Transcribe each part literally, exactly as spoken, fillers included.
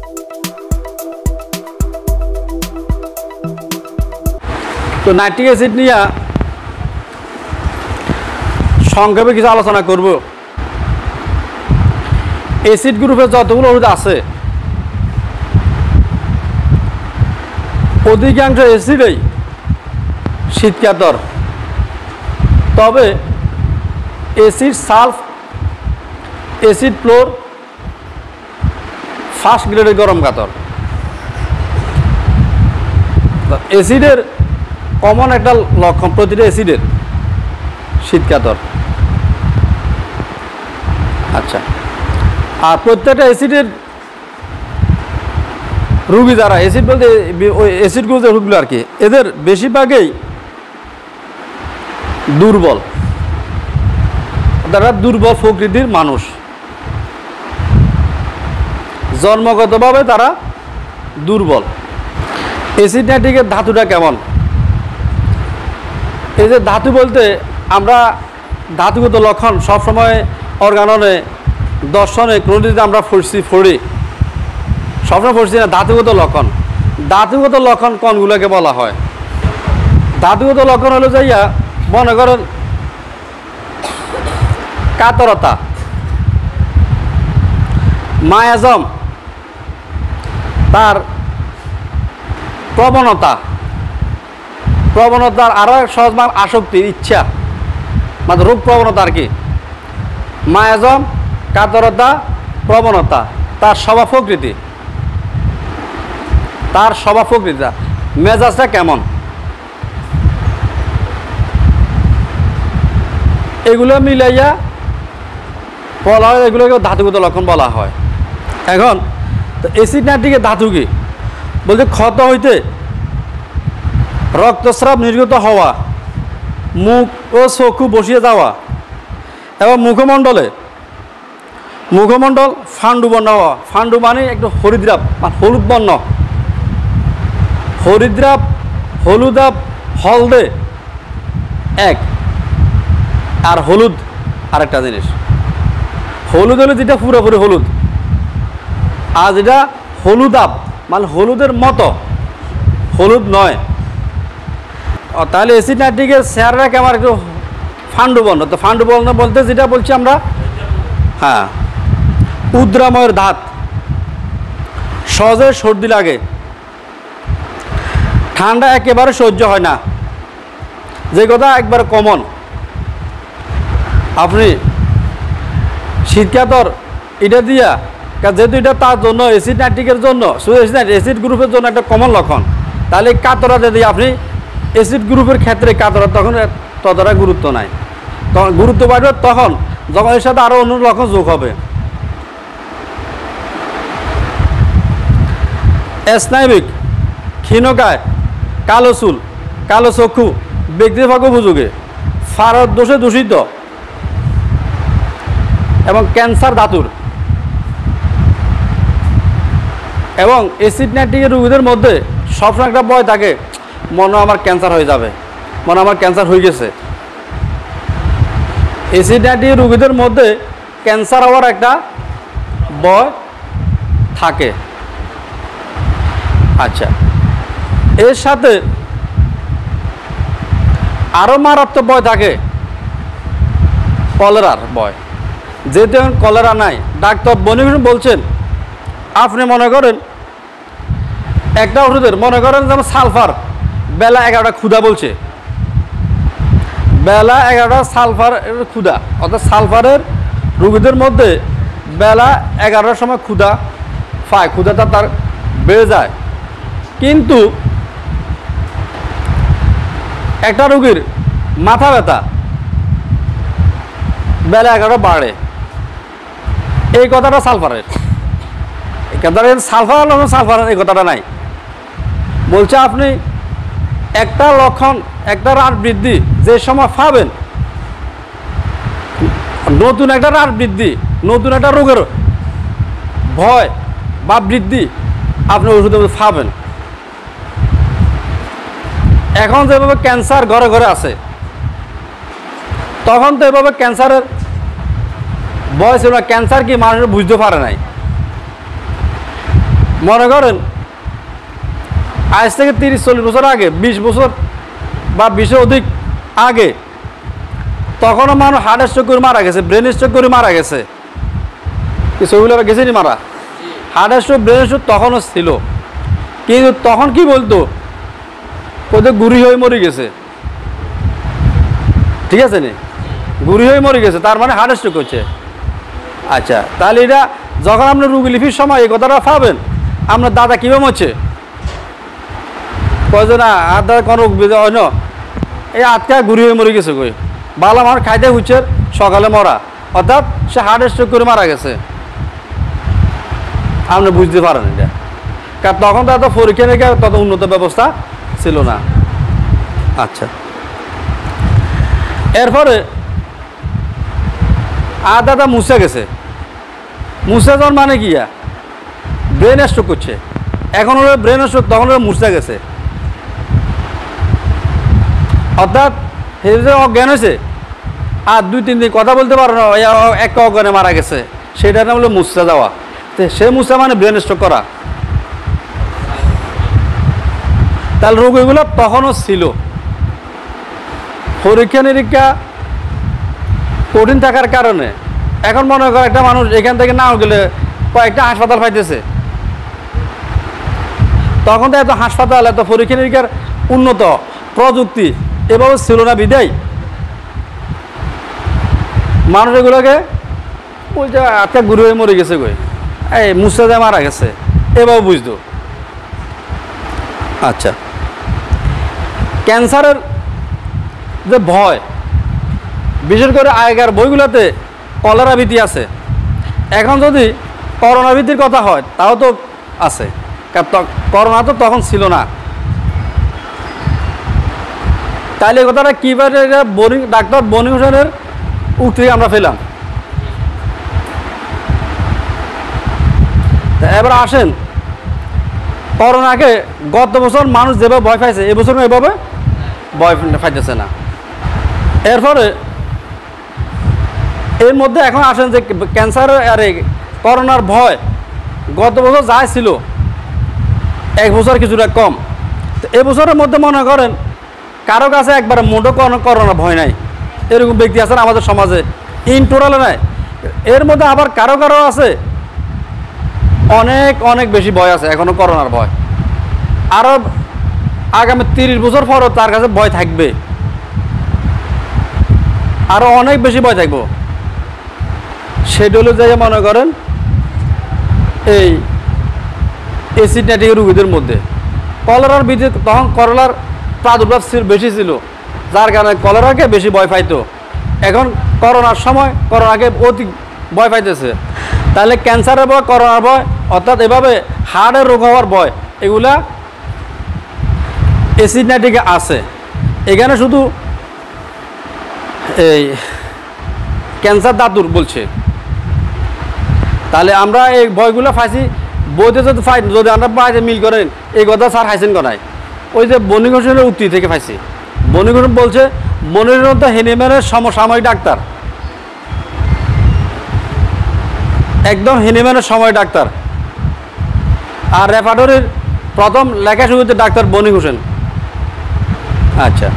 তো nitric acid নিয়ে সংক্ষেপে কিছু আলোচনা করব। অ্যাসিড গ্রুপের যতগুলো ওষুধ আছে অধিকাংশ অ্যাসিডই শীতকাতর, তবে অ্যাসিড সালফ, অ্যাসিড ফ্লোর ফার্স্ট গ্রেডের গরম কাতর। অ্যাসিডের কমন একটা লক্ষণ প্রতিটা অ্যাসিডের শীতকাতর। আচ্ছা, আর প্রত্যেকটা অ্যাসিডের রোগী যারা অ্যাসিড বলতে ওই অ্যাসিডগুলো যে রোগগুলো আর কি, এদের বেশিরভাগই দুর্বল, তারা দুর্বল প্রকৃতির মানুষ, জন্মগতভাবে তারা দুর্বল। অ্যাসিড নাইট্রিকের ধাতুটা কেমন? এই যে ধাতু বলতে আমরা ধাতুগত লক্ষণ সবসময় অর্গাননে, দর্শনে, ক্রোনিতে আমরা পড়ছি পড়ি সবসময় পড়ছি না। ধাতুগত লক্ষণ, ধাতুগত লক্ষণ কোনগুলোকে বলা হয়? ধাতুগত লক্ষণ হলো যাইয়া মনে করেন কাতরতা, মায়াজম, তার প্রবণতা, প্রবণতার আরও এক সহজ মান আসক্তির ইচ্ছা, মানে রোগ প্রবণতা আর কি। মায়াজম, কাতরতা, প্রবণতা, তার স্বভাব প্রকৃতি, তার স্বভাব প্রকৃতিটা, মেজাজটা কেমন, এগুলো মিলাইয়া বলা হয়, এগুলোকে ধাতুগত লক্ষণ বলা হয়। এখন তো অ্যাসিড নাইট্রিকের ধাতু কি বলতে, ক্ষত হইতে রক্তস্রাব নির্গত হওয়া, মুখ ও চক্ষু বসিয়ে যাওয়া এবং মুখমণ্ডলে মুখমণ্ডল ফান্ডু বর্ণ হওয়া। ফান্ডু মানে একটু হরিদ্রাব, মানে হলুদ বর্ণ, হরিদ্রাব, হলুদাব, হলদে এক, আর হলুদ আরেকটা জিনিস। হলুদ হলো যেটা পুরোপুরি হলুদ, আর যেটা হলুদাব মানে হলুদের মতো, হলুদ নয়। তাহলে অ্যাসিড নাইট্রিকের চেহারা কেমন? একটু ফান্ডু বর্ণ। তো ফান্ডু বর্ণ বলতে যেটা বলছি আমরা, হ্যাঁ, উদ্রাময়ের ধাত, সহজে সর্দি লাগে, ঠান্ডা একেবারে সহ্য হয় না, যে কথা একবার কমন। আপনি শীতকাতর এটা দিয়া, যেহেতু এটা তার জন্য অ্যাসিড নাইট্রিকের জন্য, শুধু অ্যাসিড গ্রুপের জন্য একটা কমন লক্ষণ, তাহলে কাতরাতে দিয়ে আপনি অ্যাসিড গ্রুপের ক্ষেত্রে কাতরা তখন ততটা গুরুত্ব নাই, তখন গুরুত্ব বাড়বে তখন যখন এর সাথে আরও অন্য লক্ষণ যোগ হবে। স্নায়বিক, ক্ষীণকায়, কালো চুল, কালো চক্ষু, ব্যক্তিভাগ উপযোগে, ফারদ দোষে দূষিত এবং ক্যান্সার ধাতুর। এবং অ্যাসিড নাইট্রিকের রোগীদের মধ্যে সবসময় একটা ভয় থাকে, মনে আমার ক্যান্সার হয়ে যাবে, মনে আমার ক্যান্সার হয়ে গেছে। অ্যাসিড নাইট্রিকের রোগীদের মধ্যে ক্যান্সার হওয়ার একটা ভয় থাকে। আচ্ছা, এর সাথে আরও মারাত্মক ভয় থাকে কলেরার ভয়। যেহেতু এখন কলেরা নাই, ডাক্তার বনিবন বলছেন, আপনি মনে করেন একটা ওষুধের মনে করেন যেমন সালফার, বেলা এগারোটা ক্ষুধা বলছে, বেলা এগারোটা সালফার ক্ষুধা, অর্থাৎ সালফারের রোগীদের মধ্যে বেলা এগারোটার সময় ক্ষুধা পায়, ক্ষুধাটা তার বেড়ে যায়। কিন্তু একটা রোগীর মাথা ব্যথা বেলা এগারোটা বাড়ে, এই কথাটা সালফারের, এই কথাটা সালফার সালফারের এই কথাটা নাই। বলছে আপনি একটা লক্ষণ, একটা রাত বৃদ্ধি যে সময় পাবেন, নতুন একটা রাত বৃদ্ধি, নতুন একটা রোগের ভয় বা বৃদ্ধি আপনি ওষুধের মধ্যে পাবেন। এখন যেভাবে ক্যান্সার ঘরে ঘরে আছে, তখন তো এভাবে ক্যান্সারের ভয় ছিল না, ক্যান্সার কি মানুষ বুঝতে পারে নাই। মনে করেন আজ থেকে তিরিশ চল্লিশ বছর আগে, বিশ বছর বা বিশের অধিক আগে, তখনও মানুষ হার্ট স্ট্রোক করে মারা গেছে, ব্রেন স্ট্রোক করে মারা গেছে। সেগুলো গেছে নি মারা? হার্ট স্ট্রোক, ব্রেন স্ট্রোক তখনও ছিল, কিন্তু তখন কি বলতো, ওদের গুড়ি হয়ে মরে গেছে। ঠিক আছে নি, গুড়ি হয়ে মরে গেছে, তার মানে হার্ট স্ট্রোক হচ্ছে। আচ্ছা, তাহলে এটা যখন আপনি রুগী লিপির সময় এই কথাটা পাবেন, আপনার দাদা কীভাবে হচ্ছে কয় না আর দাদা কোনো হয় না, এই আটকা ঘুরি হয়ে মরে গেছে কই, ভালো আমার খাইতে হচ্ছে সকালে মরা, অর্থাৎ সে হার্ট স্ট্রোক করে মারা গেছে। আপনি বুঝতে পারেন এটা, কারণ তখন তো এত পরীক্ষা নিরীক্ষা তত উন্নত ব্যবস্থা ছিল না। আচ্ছা, এরপরে আর দাদা মুছে গেছে, মুছে যাওয়ার মানে কি, ব্রেন স্ট্রোক করছে। এখন হলো ব্রেন স্ট্রোক, তখন হলো মুছে গেছে, অর্থাৎ যে অজ্ঞান হয়েছে আর দুই তিন দিন কথা বলতে পারো না, এক অজ্ঞানে মারা গেছে, সেটার নাম হলো মুছে যাওয়া। তো সে মুছে মানে ব্রেন স্ট্রোক করা। তাহলে রোগ এগুলো তখনও ছিল। পরীক্ষা নিরীক্ষা কঠিন থাকার কারণে এখন মনে করো একটা মানুষ এখান থেকে নাও গেলে কয়েকটা হাসপাতাল পাইতেছে, তখন তো এত হাসপাতাল, এত পরীক্ষা নিরীক্ষার উন্নত প্রযুক্তি এভাবে ছিল না, বিদায় মানুষ এগুলোকে বলছে আজকে গুরু হয়ে মরে গেছে কই, এই মুছে যায় মারা গেছে, এভাবে বুঝতো। আচ্ছা, ক্যান্সারের যে ভয়, বিশেষ করে আগেকার বইগুলোতে কলেরা ভীতি আছে, এখন যদি করোনা ভীতির কথা হয় তাও তো আছে, কারণ করোনা তো তখন ছিল না। তাইলে এই কথাটা কীভাবে বনি ডাক্তার বনি হোসেনের উক্তি আমরা পেলাম। এবার আসেন, করোনাকে গত বছর মানুষ যেভাবে ভয় পাইছে, এবছর এভাবে ভয় পাইতেছে না। এরপরে এর মধ্যে এখন আসেন যে ক্যান্সার আর করোনার ভয় গত বছর যা ছিল এক বছর কিছুটা কম। তো এবছরের মধ্যে মনে করেন কারো কাছে একবারে মোটো করোনা ভয় নাই, এরকম ব্যক্তি আছেন আমাদের সমাজে, ইন টোটালে নাই। এর মধ্যে আবার কারো কারো আছে অনেক অনেক বেশি ভয় আছে এখনো করোনার ভয়, আরও আগামী তিরিশ বছর পরও তার কাছে ভয় থাকবে, আরও অনেক বেশি ভয় থাকবো। সেটা যে মনে করেন এই এসিড নেটিক রুগীদের মধ্যে কলেরার বিধি, তখন করোনার প্রাদুর্ভাব বেশি ছিল, যার কারণে কলেরাকে বেশি ভয় পাইতো। এখন করোনার সময় করোনাকে অতি ভয় পাইতেছে। তাহলে ক্যান্সারের ভয়, করোনার ভয়, অর্থাৎ এভাবে হার্টের রোগ হওয়ার ভয়, এগুলা এসিড নেটিকে আছে। এখানে শুধু এই ক্যান্সার দাতুর বলছে। তাহলে আমরা এই ভয়গুলো পাইছি বইতে, যদি ফাই যদি আমরা পাইতে মিল করেন এই কথা স্যার হাইছেন কনায়, ওই যে বনি হোসেনের উক্তি থেকে পাইছি। বনি হোসেন বলছে মনিরন্ত হেনিম্যানের সমসাময়িক ডাক্তার, একদম হেনিম্যানের সময় ডাক্তার, আর রেপার্টরির প্রথম লেখা শুরুতে ডাক্তার বনি হোসেন। আচ্ছা,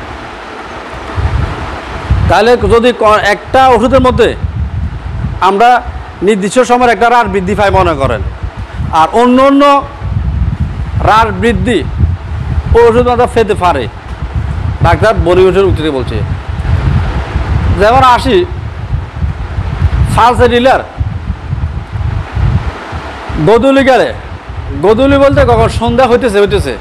তাহলে যদি একটা ওষুধের মধ্যে আমরা নির্দিষ্ট সময়ের একটা হ্রাস বৃদ্ধি পাই মনে করেন, আর অন্য অন্য হ্রাস বৃদ্ধি ও ওষুধ মাত্রা পেতে পারে, ডাক্তার বনি হোসেন উত্তরে বলছে। যেমন আসি ফালসে ডিলার গদুলি গেলে, গদুলি বলতে কখন সন্ধ্যা হইতেছে হইতেছে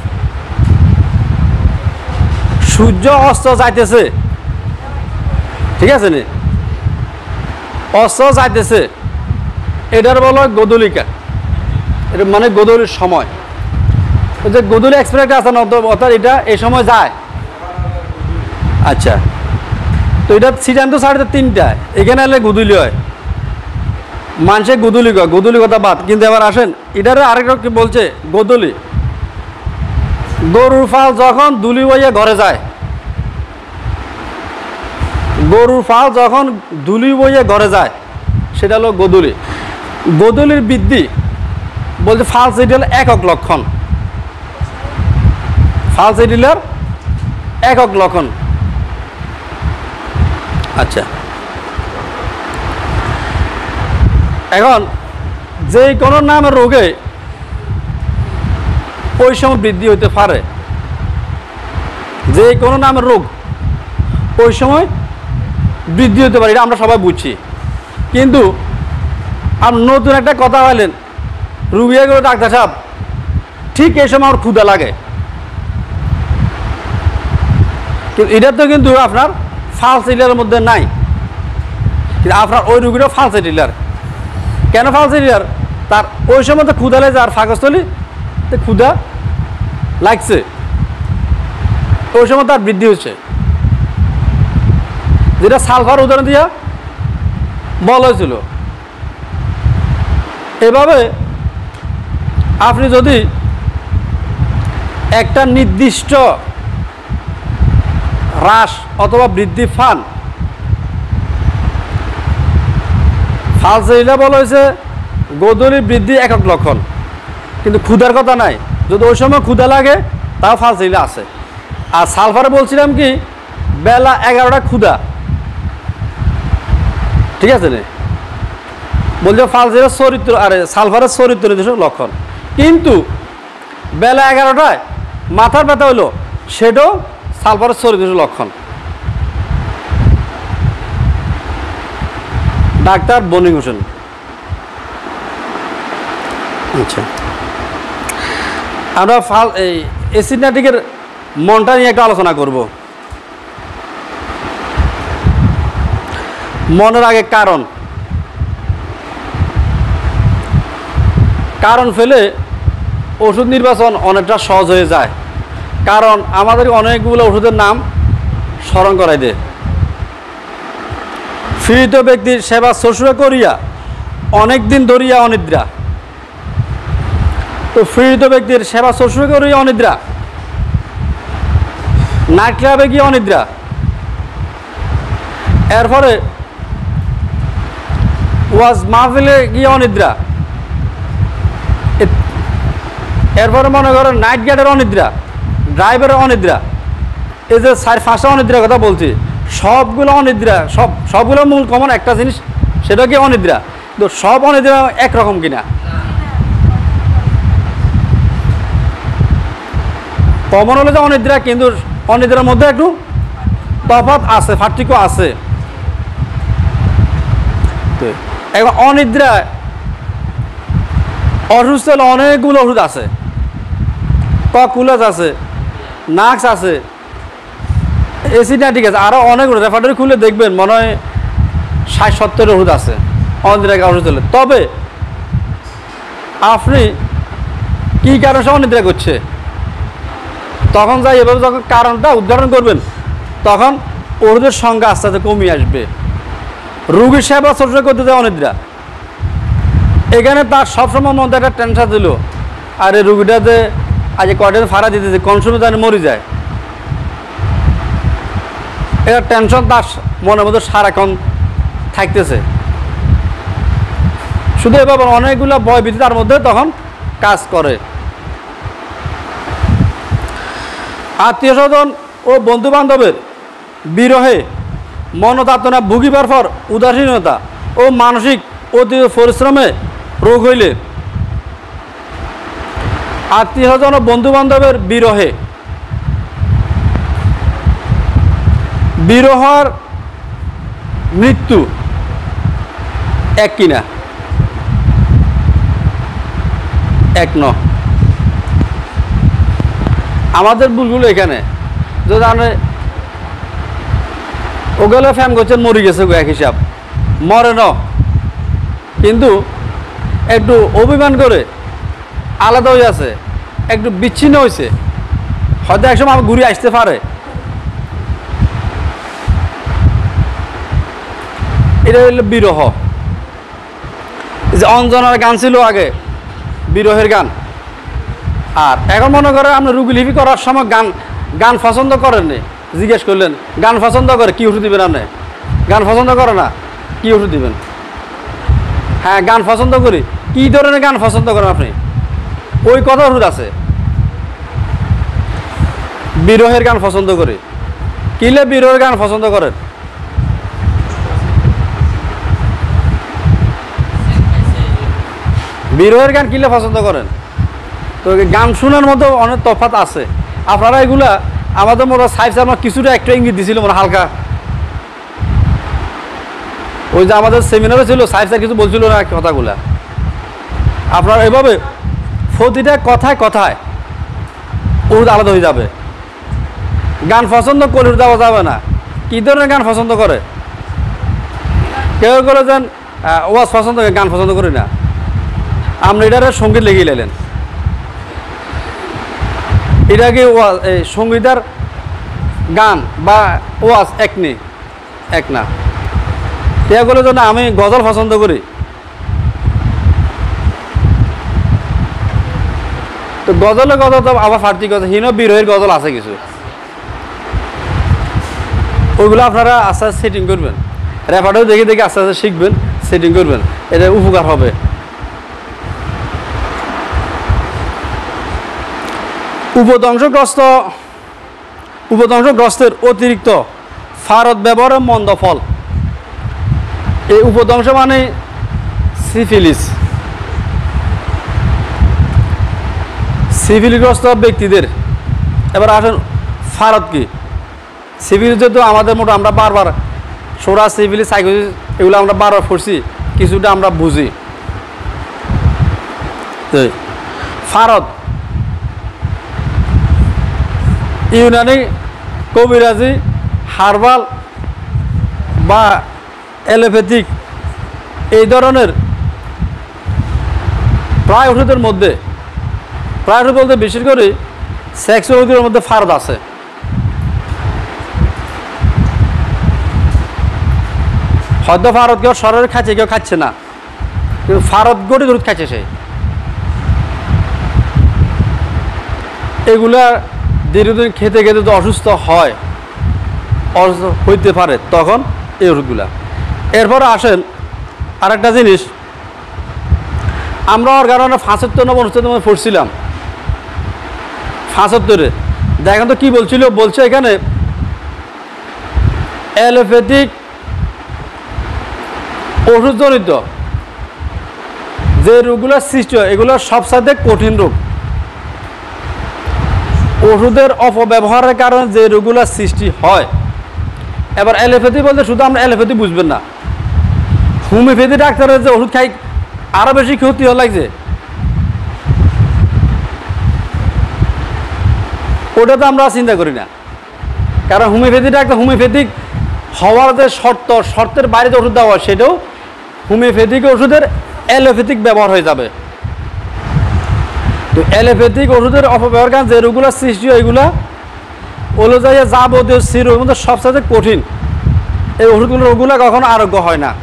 সূর্য অস্ত যাইতেছে, ঠিক আছে নি, অস্ত যাইতেছে, এটার বলো গদুলিকা, এটা মানে গদুলির সময়। ওই যে গদুলি এক্সপ্রেস আছে না, অর্থাৎ এটা এই সময় যায়। আচ্ছা, তো এটা সিদ্ধান্ত সাড়ে তিনটায়, এখানে এলে গদুলি হয়, মানুষে গদুলি কয়, গদুলি কথা বাদ। কিন্তু এবার আসেন এটারে আরেকটা কি বলছে, গদুলি গরুর ফাল যখন দুলি বইয়ে ঘরে যায়, গরুর ফাল যখন দুলি বইয়ে ঘরে যায় সেটা হলো গদুলি। গদুলির বৃদ্ধি বলছে ফালসিডিলার একক লক্ষণ, ফালসিডিলার একক লক্ষণ। আচ্ছা, এখন যে কোনো নামের রোগে ওই সময় বৃদ্ধি হতে পারে, যে কোনো নামের রোগ ওই সময় বৃদ্ধি হতে পারে, এটা আমরা সবাই বুঝছি। কিন্তু আপনি নতুন একটা কথা বলেন, রুগী গেল ডাক্তার সাহেব ঠিক এই সময় আমার ক্ষুধা লাগে, কিন্তু এটা তো কিন্তু আপনার ফালসিডিলারের মধ্যে নাই, কিন্তু আপনার ওই রুগীটা ফালসিডিলার। কেন ফালসিডিলার? তার ওই সময় তো ক্ষুধা লেগেছে, আর ফাঁকস্থলী ক্ষুধা লাগছে, ওই সময় তার বৃদ্ধি হচ্ছে, যেটা সালফার উদাহরণ দিয়া বলা হয়েছিল। এভাবে আপনি যদি একটা নির্দিষ্ট হ্রাস অথবা বৃদ্ধি পান, ফালসিডিলার বলা হয়েছে গোধূলি বৃদ্ধি একক লক্ষণ, কিন্তু ক্ষুধার কথা নাই, যদি ওই সময় ক্ষুধা লাগে তাও ফালসিডিলার আছে। আর সালফারে বলছিলাম কি বেলা এগারোটা ক্ষুধা, ঠিক আছে রে, বলছে ফালসিডিলার চরিত্র আরে সালফারের চরিত্র নির্দেশক লক্ষণ। কিন্তু বেলা এগারোটায় মাথার ব্যথা হইলো, সেটাও সালফারের চরিত্র লক্ষণ। ডাক্তার বনি হোসেন। আচ্ছা, আমরা ফাল এই অ্যাসিড নাইট্রিকের মনটা নিয়ে একটা আলোচনা করব। মনের আগে কারণ, কারণ ফেলে ওষুধ নির্বাচন অনেকটা সহজ হয়ে যায়, কারণ আমাদের অনেকগুলো ওষুধের নাম স্মরণ করাই দেয়। পীড়িত ব্যক্তির সেবা শুশ্রূষা করিয়া অনেক দিন ধরিয়া অনিদ্রা, তো পীড়িত ব্যক্তির সেবা শুশ্রূষা করিয়া অনিদ্রা, নাইট ক্লাবে গিয়ে অনিদ্রা, এরপরে ওয়াজ মাহফিলে গিয়ে অনিদ্রা, এরপরে মনে করেন নাইট গার্ডের অনিদ্রা, ড্রাইভারের অনিদ্রা, এই যে চার পাঁচটা অনিদ্রার কথা বলছি, সবগুলো অনিদ্রা, সব সবগুলো মূল কমন একটা জিনিস, সেটা কি অনিদ্রা। তো সব অনিদ্রা একরকম কিনা? কমন হলে যে অনিদ্রা, কিন্তু অনিদ্রার মধ্যে একটু তফাৎ আছে, পার্থক্য আছে। এখন অনিদ্রা অসুস্থ হলে অনেকগুলো ওষুধ আছে, ককুলাস আছে, নাক্স আছে, অ্যাসিড নাইট্রিক আছে, আরও অনেকগুলো রেফার্টারি খুলে দেখবেন মনে হয় ষাট সত্তর ওষুধ আছে অনিদ্রাকে অসুস্থ হলে। তবে আপনি কী কারণে সে অনিদ্রা করছে, তখন যাই এভাবে যখন কারণটা উদ্ঘাটন করবেন, তখন ওষুধের সংখ্যা আস্তে আস্তে কমিয়ে আসবে। রুগীর সেবা শুশ্রূষা করতে যায় অনিদ্রা, এখানে তার সবসময় মধ্যে একটা টেনশন দিল, আর এই রুগীটাতে আজ কয়টা ভাড়া দিতেছে, কোন সময় জানি মরে যায়, এটা টেনশন তার মনের মধ্যে সারাক্ষণ থাকতেছে। শুধু এভাবে অনেকগুলো ভয় ভীতি তার মধ্যে তখন কাজ করে। আত্মীয় স্বজন ও বন্ধু বান্ধবের বিরহে মনোতাতনা ভুগিবার পর উদাসীনতা ও মানসিক অতি পরিশ্রমে রোগ হইলে, আত্মীয় স্বজন ও বন্ধু বান্ধবের বিরহে, বিরহর মৃত্যু এক কিনা? এক ন। আমাদের ভুলগুলো এখানে, যদি আপনি ওগুলো ফ্যাম করছেন মরে গেছে এক হিসাব, মরে ন, কিন্তু একটু অভিমান করে আলাদা হয়ে আছে, একটু বিচ্ছিন্ন হয়েছে, হয়তো একসময় আমি ঘুরে আসতে পারে, এটা হইল বিরহ। যে অঞ্জনার গান ছিল আগে, বিরহের গান, আর এখন মনে করে আপনি রুগীলিপি করার সময় গান গান পছন্দ করেননি, জিজ্ঞেস করলেন গান পছন্দ করে, কী ওষুধ দিবেন আপনি? গান পছন্দ করে না, কী ওষুধ দিবেন? হ্যাঁ গান পছন্দ করি, কী ধরনের গান পছন্দ করেন আপনি? ওই কথা ওষুধ আছে। বিরহের গান পছন্দ করে, কিলে বিরহের গান পছন্দ করেন? বিরহের গান কিলে পছন্দ করেন? তো গান শোনার মতো অনেক তফাৎ আছে। আপনারা এগুলা আমাদের মতো সাইফ আমার কিছুটা একটা ইঙ্গিত দিছিল মনে হালকা, ওই যে আমাদের সেমিনারে ছিল সাইফ স্যার কিছু বলছিল না কথাগুলা। আপনারা এভাবে প্রতিটা কথায় কথায় উর্দু আলাদা হয়ে যাবে। গান পছন্দ করে দেওয়া যাবে না। কী ধরনের গান পছন্দ করে? কেউ করে যেন ওয়াজ পছন্দ করে, গান পছন্দ করি না। আপনি এটারে সঙ্গীত লেগে লাইলেন, এটা কি ওয়াজ এই সঙ্গীতার গান বা ওয়াজ এক নেই, এক না। কেউ বলে যে না আমি গজল পছন্দ করি, তো গজলের গজল তো আবার ফার্তি গজল, হীন বিরহের গজল আছে কিছু, ওইগুলো আপনারা আস্তে আস্তে সেটিং করবেন। রেপার্টেও দেখে দেখে আস্তে আস্তে শিখবেন, সেটিং করবেন, এটা উপকার হবে। উপধ্বংসগ্রস্ত উপধ্বংসগ্রস্তের অতিরিক্ত ফারদ ব্যবহারের মন্দ ফল। এই উপধ্বংস মানে সিফিলিস। সিফিলিসগ্রস্ত ব্যক্তিদের এবার আসেন ফারদ কি? সিফিলিস যেহেতু আমাদের মতো আমরা বারবার সোরা সিফিলিস সাইকোসিস এগুলো আমরা বারবার পড়ছি, কিছুটা আমরা বুঝি। ফারদ ইউনানি কবিরাজি হার্বাল বা অ্যালোপ্যাথিক এই ধরনের প্রায় ওষুধের মধ্যে, প্রায় ওষুধ বলতে বিশেষ করে সেক্স ওষুধের মধ্যে ফারদ আছে। হয়তো ফারদ কেউ শরীরে খাচ্ছে, কেউ খাচ্ছে না, কিন্তু ফারদ গড়ি ওষুধ খাচ্ছে সে। এগুলা দীর্ঘদিন খেতে খেতে তো অসুস্থ হয়, অসুস্থ হইতে পারে, তখন এই ওষুধগুলা। এরপর আসেন আরেকটা জিনিস, আমরা ওর কারণে ফাঁসত্তর নম্বর অনুষ্ঠানের মধ্যে পড়ছিলাম, ফাঁসত্তরে দেখেন তো কী বলছিল, বলছে এখানে অ্যালোপ্যাথিক ওষুধজনিত যে রোগগুলোর সৃষ্টি হয় এগুলোর সবসাথে কঠিন রোগ। ওষুধের অপব্যবহারের কারণে যে রোগগুলোর সৃষ্টি হয়। এবার অ্যালোপ্যাথি বলতে শুধু আমরা অ্যালোপ্যাথি বুঝবেন না, হোমিওপ্যাথি ডাক্তারের যে ওষুধ খাই আরও বেশি ক্ষতি হওয়া লাগছে, ওটা তো আমরা চিন্তা করি না। কারণ হোমিওপ্যাথি ডাক্তার হোমিওপ্যাথিক হওয়ার যে শর্ত, শর্তের বাইরে যে ওষুধ দেওয়া হয় সেটাও হোমিওপ্যাথিক ওষুধের অ্যালোপ্যাথিক ব্যবহার হয়ে যাবে। তো অ্যালোপ্যাথিক ওষুধের অপব্যবহার কারণ যে রোগগুলোর সৃষ্টি হয় এগুলো ওগুলো যাই যাবতীয় সি রোগের মধ্যে সবচেয়ে কঠিন। এই ওষুধগুলো রোগগুলো কখনো আরোগ্য হয় না।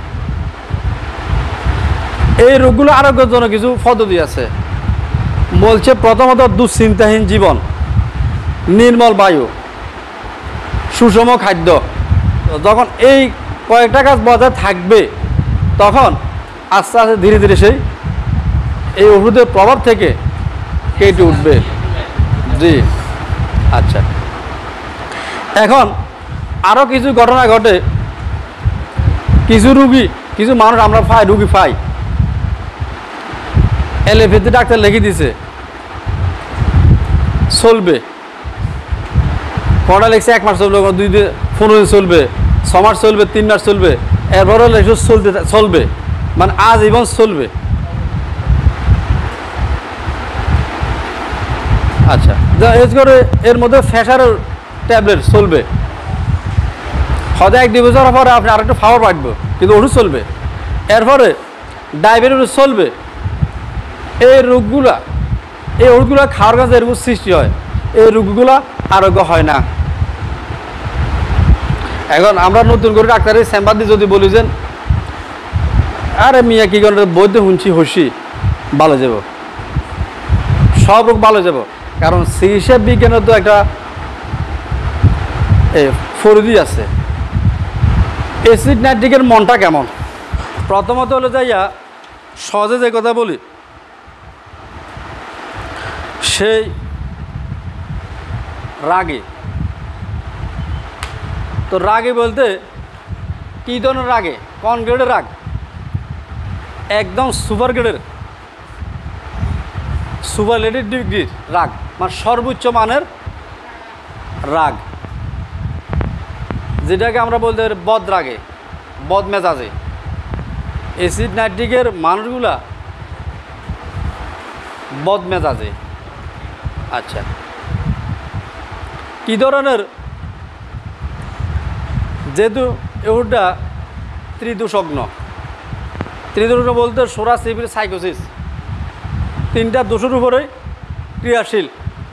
এই রোগগুলো আরোগ্যের জন্য কিছু পদ্ধতি আছে। বলছে প্রথমত দুশ্চিন্তাহীন জীবন, নির্মল বায়ু, সুষম খাদ্য। যখন এই কয়েকটা কাজ বজায় থাকবে তখন আস্তে আস্তে ধীরে ধীরে সেই এই ওষুধের প্রভাব থেকে কেটে উঠবে। জি আচ্ছা, এখন আরও কিছু ঘটনা ঘটে। কিছু রুগী, কিছু মানুষ আমরা পাই, রুগী পাই অ্যালোপ্যাথি ডাক্তার লিখে দিছে চলবে, পড়া লিখছে এক মাস চলবে, দুই দিন পনেরো দিন চলবে, ছ মাস চলবে, তিন মাস চলবে, এরপরও লেখছে চলতে চলবে, মানে আজীবন চলবে। আচ্ছা, এজ করে এর মধ্যে প্রেশারের ট্যাবলেট চলবে, হয়তো এক দুই বছর পরে আপনি আরেকটু পাওয়ার পাঠবে, কিন্তু ওষুধ চলবে। এরপরে ডায়াবেটিস চলবে। এই রোগগুলা, এই ওষুধগুলো খাওয়ার কাছে এরকম সৃষ্টি হয়, এই রোগগুলা আরোগ্য হয় না। এখন আমরা নতুন করে ডাক্তারের চেম্বার দিয়ে যদি বলি যে আরে মিয়া কী করে বৈদ্য শুনছি হসি, ভালো যাব, সব রোগ ভালো যাব। কারণ চিকিৎসা বিজ্ঞানের তো একটা ফরদি আছে। অ্যাসিড নাইট্রিকের মনটা কেমন? প্রথমত হলো যাইয়া সহজে যে কথা বলি, সেই রাগী। তো রাগী বলতে কী ধরনের রাগে? কোন গ্রেডের রাগ? একদম সুপার গ্রেডের, সুপারলেটিভ ডিগ্রির রাগ, মানে সর্বোচ্চ মানের রাগ, যেটাকে আমরা বলতে পারি বদ রাগে, বদ মেজাজে। অ্যাসিড নাইট্রিকের মানুষগুলা বদ মেজাজে। আচ্ছা, কী ধরনের? যেহেতু এগুলোটা ত্রিদোষজ্ঞ, ত্রিদোষজ্ঞ বলতে সোরা সিভিল সাইকোসিস, তিনটা দোষের উপরেই ক্রিয়াশীল।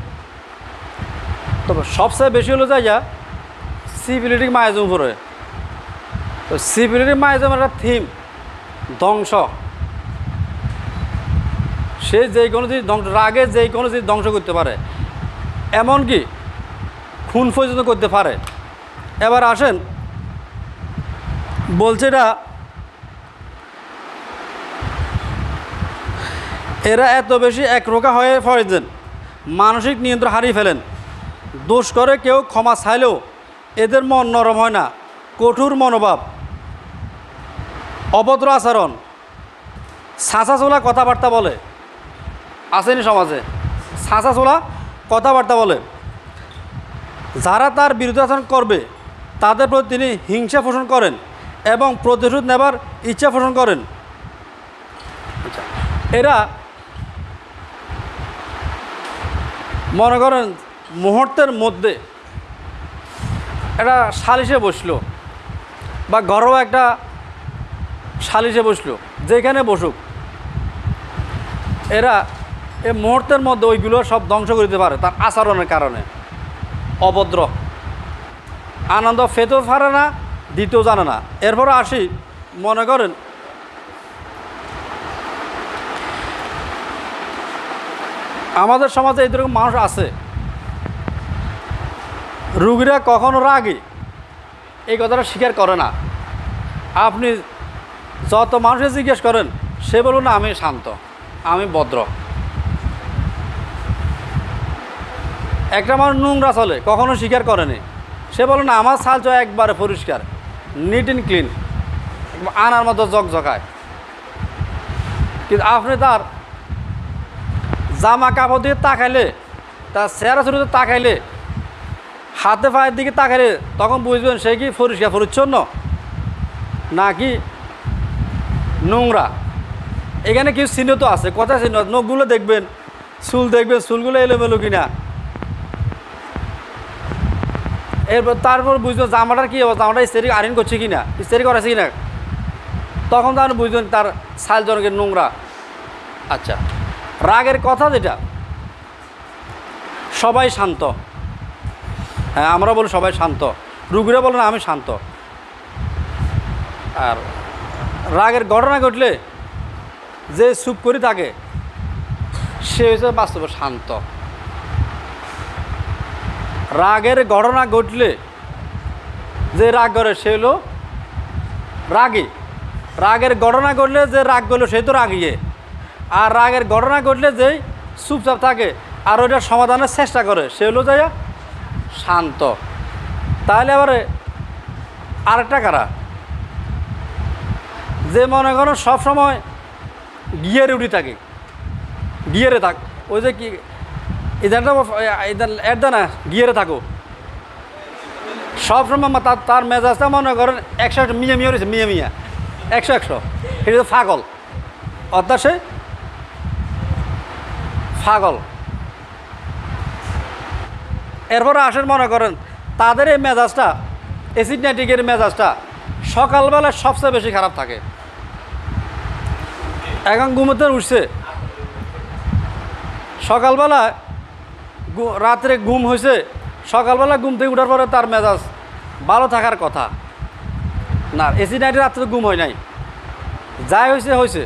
তবে সবচেয়ে বেশি হলো জায়গা সিভিলিটিক মায়াজম উপরে। তো সিভিলিটিক মায়াজম একটা থিম, ধ্বংস। সে যে কোনো জিনিস ধ্বংস, রাগে যে কোনো জিনিস ধ্বংস করতে পারে, এমনকি খুন পর্যন্ত করতে পারে। এবার আসেন, বলছে এটা এরা এত বেশি একরোখা হয়ে পড়েছেন, মানসিক নিয়ন্ত্রণ হারিয়ে ফেলেন। দোষ করে কেউ ক্ষমা চাইলেও এদের মন নরম হয় না, কঠোর মনোভাব, অভদ্র আচরণ, ছাঁচা চোলা কথাবার্তা বলে। আসেনি সমাজে ছাঁচা চোলা কথাবার্তা বলে। যারা তার বিরুদ্ধে আচরণ করবে তাদের প্রতি তিনি হিংসা পোষণ করেন এবং প্রতিশোধ নেবার ইচ্ছা পোষণ করেন। এরা মনে করেন মুহূর্তের মধ্যে একটা সালিশে বসলো বা ঘরোয়া একটা সালিশে বসলো, যেখানে বসুক, এরা এই মুহূর্তের মধ্যে ওইগুলো সব ধ্বংস করে দিতে পারে তার আচরণের কারণে। অভদ্র, আনন্দ পেতেও পারে না, দিতেও জানে না। এরপর আসি, মনে করেন আমাদের সমাজে এই ধরনের মানুষ আছে। রুগীরা কখনো রাগী এই কথাটা স্বীকার করে না। আপনি যত মানুষকে জিজ্ঞেস করেন, সে বলুন না আমি শান্ত, আমি ভদ্র। একটা মানুষ নোংরা চলে, কখনো স্বীকার করেনি, সে বলে না আমার ছাল চয় একবারে পরিষ্কার, নিট অ্যান্ড ক্লিন, আনার মতো জকজকায়। কিন্তু আপনি তার জামা কাপড় দিকে তাকাইলে, তার চেহারা চরিত্র তাকাইলে, হাতে পায়ের দিকে তাকাইলে, তখন বুঝবেন সে কি পরিষ্কার পরিচ্ছন্ন নাকি নোংরা। এখানে কিছু চিহ্ন তো আছে, কথা চিহ্ন। নখগুলো দেখবেন, চুল দেখবেন, চুলগুলো এলোমেলো কিনা। এরপর তারপর বুঝবেন জামাটার কী অবস্থা, জামাটা ইস্তেরি আইরন করছে কিনা, ইস্তেরি করেছে কিনা। তখন তাহলে বুঝবেন তার ছাল জনকের নোংরা। আচ্ছা, রাগের কথা যেটা, সবাই শান্ত। হ্যাঁ, আমরা বলি সবাই শান্ত, রুগীরা বলেন আমি শান্ত। আর রাগের ঘটনা ঘটলে যে চুপ করে থাকে সে হচ্ছে বাস্তবে শান্ত। রাগের ঘটনা ঘটলে যে রাগ করে সে হলো রাগী। রাগের ঘটনা ঘটলে যে রাগ করলো সে তো রাগিয়ে। আর রাগের ঘটনা ঘটলে যেই চুপচাপ থাকে আর ওইটা সমাধানের চেষ্টা করে সে হলো যাইয়া শান্ত। তাহলে এবারে আরেকটা কারা, যে মনে করেন সবসময় গিয়ারে উঠি থাকে, গিয়ারে থাক, ওই যে কি ইদানটা এর না গিয়ারে থাকো সবসময়, তার তার মেজাজটা মনে করেন একশো একশো মিয়া মিয়া রয়েছে, মিয়া মিয়া একশো একশো, এটা তো ফাগল, অর্থাৎ সে ফাগল। এরপরে আসেন মনে করেন তাদের এই মেজাজটা, অ্যাসিড নাইট্রিকের মেজাজটা সকালবেলা সবচেয়ে বেশি খারাপ থাকে। এখন ঘুমোতে উঠছে, সকালবেলা রাত্রে ঘুম হয়েছে, সকালবেলা ঘুম থেকে উঠার পরে তার মেজাজ ভালো থাকার কথা না। অ্যাসিড নাইট্রিক রাত্রে ঘুম হয় নাই, যাই হয়েছে হয়েছে।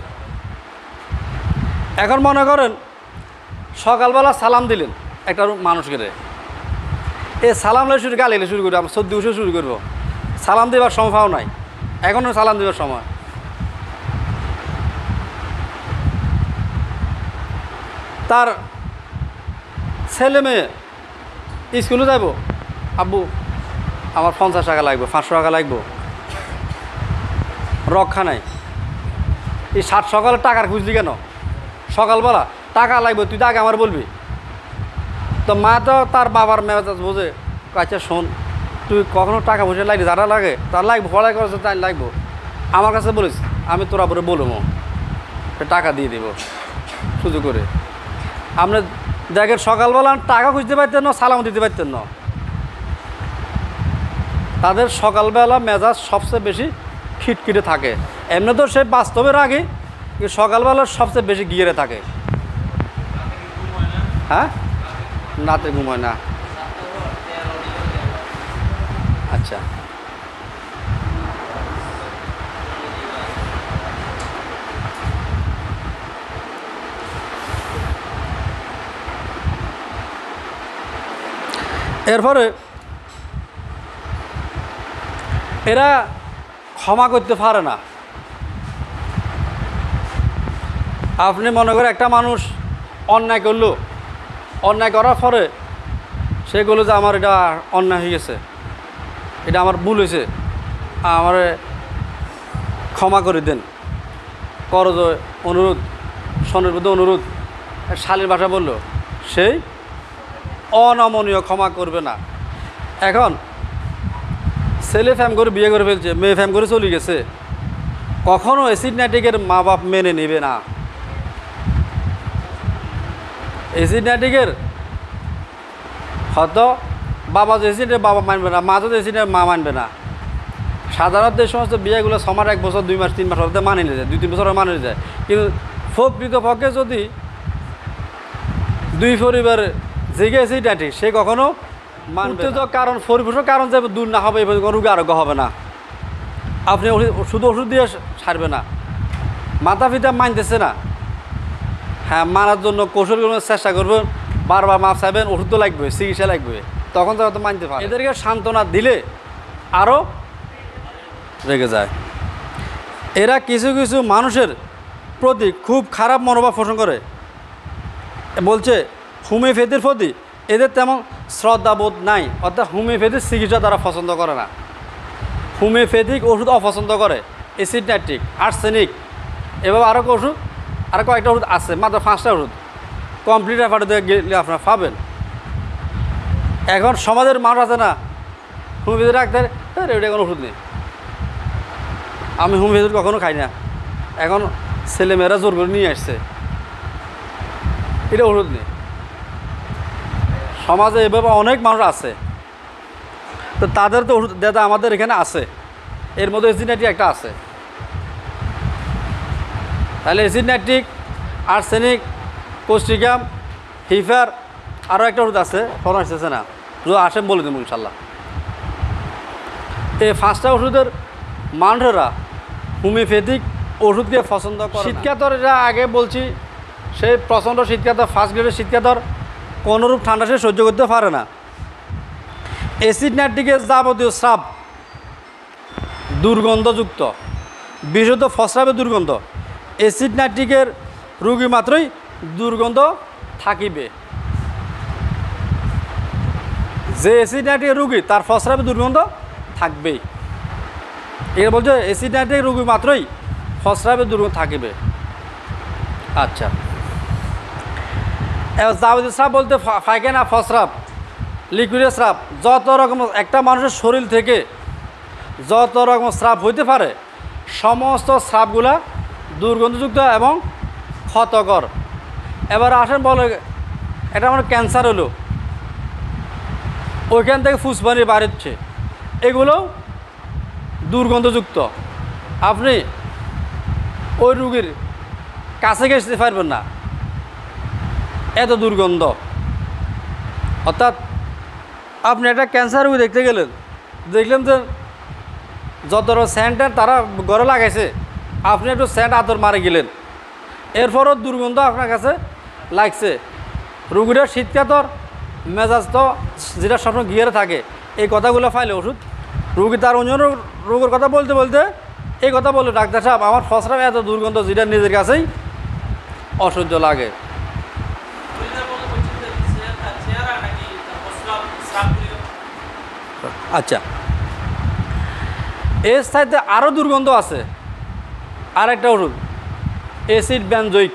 এখন মনে করেন সকালবেলা সালাম দিলেন একটা মানুষকে, এ সালাম লে শুরু গালিলে শুরু করবো, আমরা সর্দি উঠে শুরু করবো, সালাম দেবার সময় পাও নাই, এখনও সালাম দেবার সময়। তার ছেলে মেয়ে স্কুলে যাইব, আব্বু আমার পঞ্চাশ টাকা লাগবে, পাঁচশো টাকা লাগবে, রক্ষা নাই। এই সাত সকালে টাকার খুঁজলি কেন? সকালবেলা টাকা লাগবে, তুই তো আগে আমার বলবি। তো মা তো তার বাবার মেজাজ বোঝে, আচ্ছা শোন তুই কখনো টাকা পয়সা লাগবে, যারা লাগে তার লাগবে, পড়াই করছে তাই লাগবো, আমার কাছে বলিস, আমি তোরা পরে বলবো, টাকা দিয়ে দেবো শুধু করে। আপনি দেখেন সকালবেলা টাকা খুঁজতে পারতেন না, সালাম দিতে পারতেন না। তাদের সকালবেলা মেজাজ সবচেয়ে বেশি খিটখিটে থাকে। এমনি তো সে বাস্তবের আগে সকালবেলা সবচেয়ে বেশি গিয়ে থাকে। হ্যাঁ, রাতে ঘুমায় না। আচ্ছা, এরপরে এরা ক্ষমা করতে পারে না। আপনি মনে করেন একটা মানুষ অন্যায় করলো, অন্যায় করার পরে সেগুলো যে আমার এটা অন্যায় হয়ে গেছে, এটা আমার ভুল হয়েছে, আমার ক্ষমা করে দেন, করজ অনুরোধ, স্বনির্বদ্ধ অনুরোধ, শালীর ভাষা বললো, সেই অনমনীয় ক্ষমা করবে না। এখন ছেলে ফ্যাম করে বিয়ে করে ফেলছে, মেয়ে ফ্যাম করে চলে গেছে, কখনো অ্যাসিড নাইট্রিকের মা বাপ মেনে নেবে না। অ্যাসিড নাইট্রিকের হয়তো বাবা যে অ্যাসিডের বাবা মানবে না, মা যদি অ্যাসিডের মা মানবে না। সাধারণত এই সমস্ত বিয়েগুলো ছমাস, এক বছর, দুই মাস, তিন মাস হতে মানে নিয়ে যায়, দুই তিন বছর মানে নিয়ে যায়। কিন্তু প্রকৃত পক্ষে যদি দুই পরিবার জেগে অ্যাসিড নাইট্রিক, সে কখনো মানবে না। কারণ পরিবেশের কারণ যে দূর না হবে, এবং রোগে আরোগ্য হবে না। আপনি শুধু ওষুধ দিয়ে সারবে না। মাতা পিতা মানতেছে না, হ্যাঁ মানার জন্য কৌশলগুলো চেষ্টা করবেন, বারবার মাপ চাইবেন, ওষুধ তো লাগবে, চিকিৎসা লাগবে, তখন তারা তো মানতে পারে। এদেরকে সান্ত্বনা দিলে আরও রেগে যায়। এরা কিছু কিছু মানুষের প্রতি খুব খারাপ মনোভাব পোষণ করে। বলছে হোমিওপ্যাথির প্রতি এদের তেমন শ্রদ্ধাবোধ নাই, অর্থাৎ হোমিওপ্যাথির চিকিৎসা তারা পছন্দ করে না। হোমিওপ্যাথিক ওষুধ অপছন্দ করে, অ্যাসিড নাইট্রিক, আর্সেনিক, এভাবে আরও ওষুধ, আরও কয়েকটা ওষুধ আছে, মাত্র পাঁচটা ওষুধ কমপ্লিট অ্যাফার্টে গেলে আপনারা পাবেন। এখন সমাজের মানুষ আছে না, হোমিওপ্যাথি ডাক্তার, এটা কোনো ওষুধ নেই, আমি হোমিওপ্যাথি কখনো খাই না। এখন ছেলেমেয়েরা জোর করে নিয়ে আসছে, এটা ওষুধ নেই। সমাজে এভাবে অনেক মানুষ আছে, তো তাদের তো ওষুধ দাদা আমাদের এখানে আছে, এর মধ্যে অ্যাসিড নাইট্রিক একটা আছে। তাহলে acid nitric, arsenic, causticum, hepar, আরও একটা ওষুধ আছে, ফোন আসতেছে না, যদি আসেন বলে দেবো ইনশাল্লাহ। এই পাঁচটা ওষুধের মানুষেরা হোমিওপ্যাথিক ওষুধকে পছন্দ করে। শীতকাতর এটা আগে বলছি, সেই প্রচণ্ড শীতকাতর, ফার্স্ট গ্রেডের শীতকাতর কোনোরূপ ঠান্ডা সে সহ্য করতে পারে না। অ্যাসিড নাইট্রিকের যাবতীয় স্রাব দুর্গন্ধযুক্ত, বিশুদ্ধ ফসরাবের দুর্গন্ধ। অ্যাসিড নাইট্রিকের রোগী মাত্রই দুর্গন্ধ থাকিবে। যে অ্যাসিড নাইট্রিকের রোগী তার ফসরাবের দুর্গন্ধ থাকবেই। এর বলছে অ্যাসিড নাইট্রিকের রোগী মাত্রই ফসরাবের দুর্গন্ধ থাকিবে। আচ্ছা, যাবতীয় স্রাব বলতে পায়খানা, ফসরাব, লিকুইড স্রাব, যত রকম একটা মানুষের শরীর থেকে যত রকম স্রাব হইতে পারে, সমস্ত স্রাবগুলা দুর্গন্ধযুক্ত এবং ক্ষতকর। এবার আসেন বলে এটা আমার ক্যান্সার হলো, ওইখান থেকে ফুসপানি বার হচ্ছে, এগুলো দুর্গন্ধযুক্ত। আপনি ওই রুগীর কাছে গেতে পারবেন না, এত দুর্গন্ধ। অর্থাৎ আপনি একটা ক্যান্সার রোগী দেখতে গেলেন, দেখলেন যে যত স্যান্টার তারা ঘরে লাগাইছে, আপনি একটু স্যান্ট আদর মারে গেলেন, এরপরও দুর্গন্ধ আপনার কাছে লাগছে। রুগীরা শীতকাতর, মেজাজ তো যেটা স্বপ্ন গিয়ে থাকে, এই কথাগুলো ফাইলে ওষুধ। রুগী তার অন্য রোগের কথা বলতে বলতে এই কথা বললো, ডাক্তার সাহেব আমার ফসরা এত দুর্গন্ধ, যেটা নিজের কাছেই অসহ্য লাগে। আচ্ছা, এর সাথে আরও দুর্গন্ধ আছে, আর একটা ওষুধ অ্যাসিড বেনজোইক।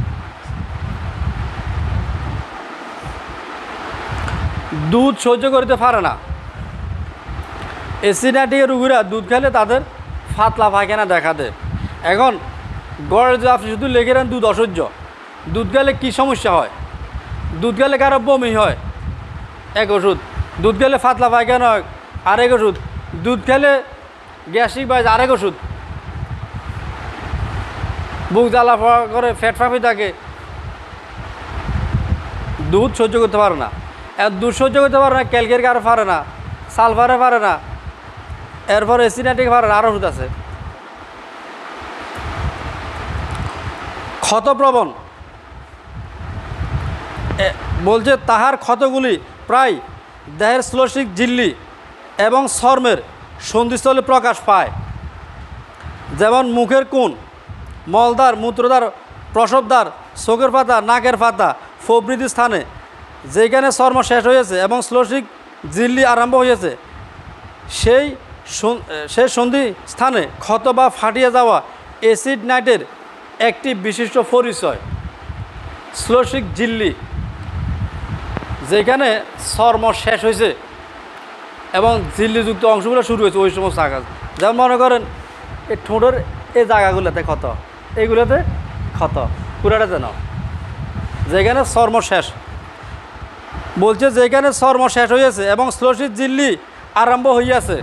দুধ সহ্য করতে পারে না, অ্যাসিডিটি রোগীরা দুধ খেলে তাদের পাতলা পায়খানা দেখা দেয়। এখন গড়ে যে আপনি শুধু লেগে দেন দুধ অসহ্য, দুধ গেলে কী সমস্যা হয়? দুধ গেলে কারো বমি হয় এক ওষুধ, দুধ গেলে পাতলা পায়খানা হয় আরেক ওষুধ, দুধ খেলে গ্যাস্ট্রিক বাজ আরেক ওষুধ, বুক জ্বালা ফোড়া করে ফ্যাট ফাঁপি থাকে, দুধ সহ্য করতে পারে না। আর দুধ সহ্য করতে পারে না ক্যালকের কারো পারে না, সালফারে পারে না, এরপর অ্যাসিডিটি পারে না, আরও ওষুধ আছে। ক্ষতপ্রবণ বলছে তাহার ক্ষতগুলি প্রায় দেহের শ্লেষ্মিক ঝিল্লি এবং চর্মের সন্ধিস্থলে প্রকাশ পায়, যেমন মুখের কোণ, মলদ্বার, মূত্রদ্বার, প্রস্রাবদ্বার, চোখের পাতা, নাকের পাতা প্রভৃতি স্থানে যেখানে চর্ম শেষ হয়েছে এবং শ্লেষ্মিক ঝিল্লি আরম্ভ হয়েছে সেই সেই সন্ধি স্থানে ক্ষত বা ফাটিয়ে যাওয়া অ্যাসিড নাইটের একটি বিশিষ্ট পরিচয়। শ্লেষ্মিক ঝিল্লি যেখানে চর্ম শেষ হয়েছে এবং ঝিল্লিযুক্ত অংশগুলো শুরু হয়েছে ওই সমস্ত আঘাত, যেমন মনে করেন এই ঠোঁটের এই জায়গাগুলোতে ক্ষত, এইগুলোতে ক্ষত পুরাটা যেন যেখানে চর্ম শেষ, বলছে যেখানে চর্ম শেষ হয়েছে এবং শ্লেষ্মিক ঝিল্লি আরম্ভ হইয়াছে।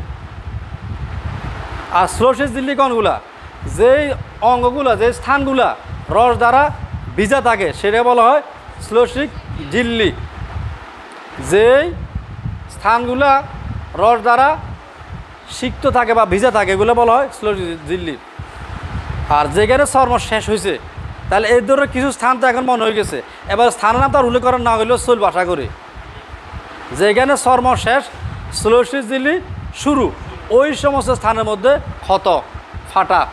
আর শ্লেষ্মিক ঝিল্লি কোনগুলা? যেই অঙ্গগুলা, যে স্থানগুলা রস দ্বারা ভিজা থাকে সেটা বলা হয় শ্লেষ্মিক ঝিল্লি। যেই স্থানগুলা রস দ্বারা সিক্ত থাকে বা ভিজা থাকে এগুলো বলা হয় শ্লেষ্মিক ঝিল্লি। আর যেখানে চর্ম শেষ হয়েছে, তাহলে এই ধরনের কিছু স্থান তো এখন মনে হয়ে গেছে, এবার স্থানের নাম তো আর উল্লেখ করা না হইলেও চলবে আশা করি। যেখানে চর্ম শেষ, শ্লেষ্মিক ঝিল্লি শুরু, ওই সমস্ত স্থানের মধ্যে ক্ষত ফাটা।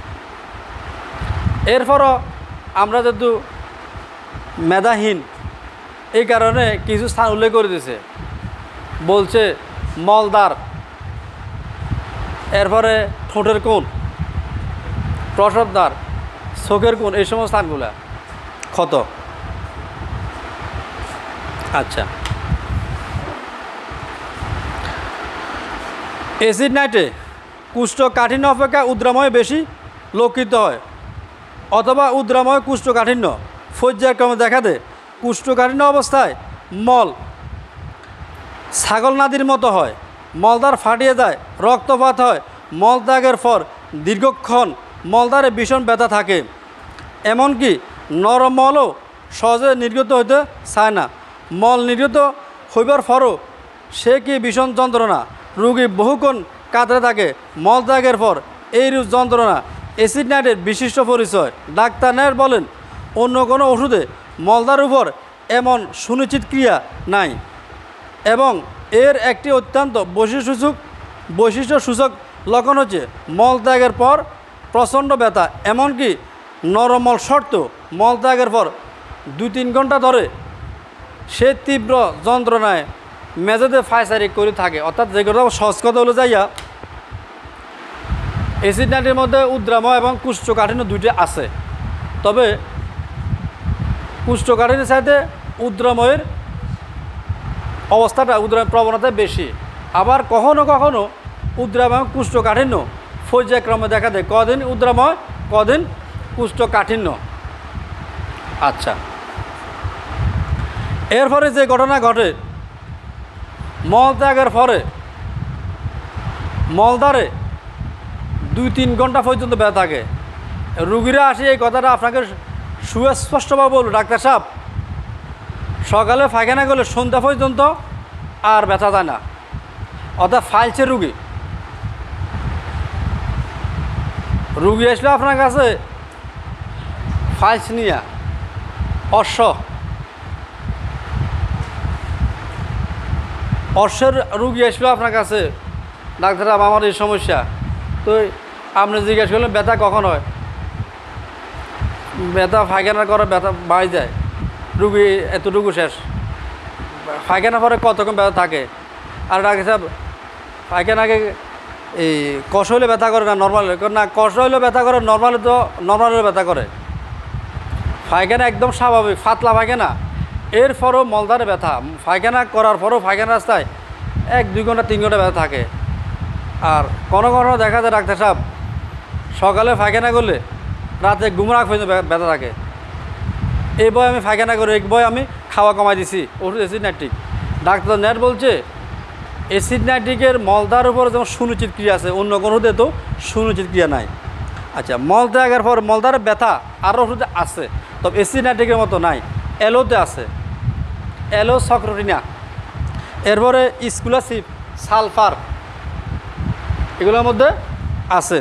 এরপরও আমরা যেহেতু মেধাহীন এই কারণে কিছু স্থান উল্লেখ করে দিয়েছে, বলছে মলদ্বার, এরপরে ঠোঁটের কোণ, প্রস্রাবদ্বার, চোখের কোণ, এই সমস্ত স্থানগুলা ক্ষত। আচ্ছা, অ্যাসিড নাইটে কোষ্ঠকাঠিন্য অপেক্ষা উদ্রাময় বেশি লক্ষিত হয়, অথবা উদ্রাময় কোষ্ঠকাঠিন্য পর্যায়ক্রমে দেখা দেয়। কোষ্ঠকাঠিন্য অবস্থায় মল ছাগল নাদির মতো হয়, মলদ্বার ফাটিয়ে যায়, রক্তপাত হয়, মলত্যাগের পর দীর্ঘক্ষণ মলদ্বারে ভীষণ ব্যথা থাকে, এমনকি নরম মলও সহজে নির্গত হইতে চায় না। মল নির্গত হইবার পরও সে কি ভীষণ যন্ত্রণা, রোগী বহুক্ষণ কাতরে থাকে। মলত্যাগের পর এইরূপ যন্ত্রণা অ্যাসিড নাইটের বিশিষ্ট পরিচয়। ডাক্তার নাইট বলেন অন্য কোনো ওষুধে মলদ্বার উপর এমন সুনিশ্চিত ক্রিয়া নাই এবং এর একটি অত্যন্ত বৈশিষ্ট্যসূচক বৈশিষ্ট্যসূচক লক্ষণ হচ্ছে মলত্যাগের পর প্রচণ্ড ব্যথা, এমনকি নরমল শর্ত মলত্যাগের পর দুই তিন ঘন্টা ধরে সে তীব্র যন্ত্রণায় মেঝেতে ফায়সারি করে থাকে। অর্থাৎ যে কথা সহজ কথা হলো যাইয়া অ্যাসিড নাইটের মধ্যে উদ্রাময় এবং কোষ্ঠকাঠিন্য দুইটা আছে, তবে কোষ্ঠকাঠিন্যের সাথে উদ্রাময়ের অবস্থাটা উদ্রাম প্রবণতা বেশি। আবার কখনো কখনো উদ্রাময় এবং কোষ্ঠকাঠিন্য পর্যায়ক্রমে দেখা দেয়, কদিন উদ্রাময় কদিন কোষ্ঠকাঠিন্য। আচ্ছা, এরপরে যে ঘটনা ঘটে, মলত্যাগের পরে মলদ্বারে দুই তিন ঘন্টা পর্যন্ত ব্যথা থাকে। রুগীরা আসে এই কথাটা আপনাকে সুস্পষ্টভাবে বলল, ডাক্তার সাহেব সকালে পায়খানা গেলে সন্ধ্যা পর্যন্ত আর ব্যথা যায় না, অর্থাৎ ফাইলছে রুগী। রুগী আসলে আপনার কাছে ফাইলস নিয়া অশ্ব অশ্বের রুগী আসলো আপনার কাছে, ডাক্তার সাহেব আমার এই সমস্যা, তো আপনি জিজ্ঞেস করলেন ব্যথা কখন হয়, ব্যথা পায়খানা করে ব্যথা বাড়ি যায়, রুগী এতটুকু শেষ, পায়খানা পরে কতক্ষণ ব্যথা থাকে। আর ডাক্তার সাহেব পায়খানাকে এই কষ হলে ব্যথা করে না নর্মাল না কষ হলেও ব্যথা করে নর্মালি তো নর্মাল হলে ব্যথা করে। পায়খানা একদম স্বাভাবিক পাতলা পায়খানা, এরপরও মলদারে ব্যথা, পায়খানা করার পরও পায়খানা রাস্তায় এক দুই ঘন্টা তিন ঘন্টা ব্যথা থাকে। আর কোনো কোনো দেখা যায় ডাক্তার সাহেব সকালে পায়খানা করলে রাতে ঘুমরাগ পর্যন্ত ব্যথা থাকে। এই বয় আমি পায়খানা করি, এই বয় আমি খাওয়া কমাই দিছি ওষুধ অ্যাসিড নাইট্রিক। ডাক্তার নেট বলছে অ্যাসিড নাইট্রিকের মলদার উপরে যেমন সুনিশ্চিত ক্রিয়া আছে, অন্য কোনো ওষুধে তো সুনিশ্চিত ক্রিয়া নাই। আচ্ছা, মল ত্যাগের পর মলদারে ব্যথা আরও ওষুধে আছে, তবে অ্যাসিড নাইট্রিকের মতো নাই। এলোতে আছে, এলো সক্রোটিনা, এরপরে স্কুলাসিপ, সালফার, এগুলোর মধ্যে আছে।